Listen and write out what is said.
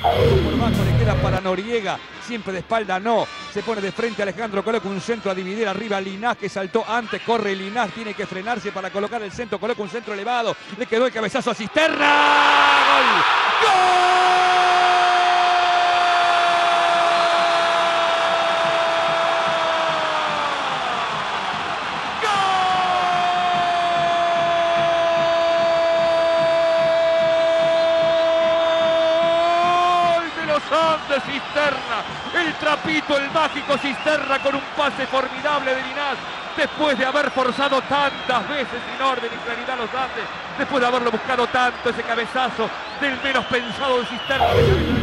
Por bajo le queda para Noriega, siempre de espalda no, se pone de frente Alejandro, coloca un centro a dividir arriba Linás que saltó antes, corre Linás, tiene que frenarse para colocar el centro, coloca un centro elevado, le quedó el cabezazo a Cisterna, ¡gol! ¡Gol! De Cisterna, el trapito, el mágico Cisterna con un pase formidable de Linás, después de haber forzado tantas veces sin orden y claridad los Andes, después de haberlo buscado tanto ese cabezazo del menos pensado de Cisterna.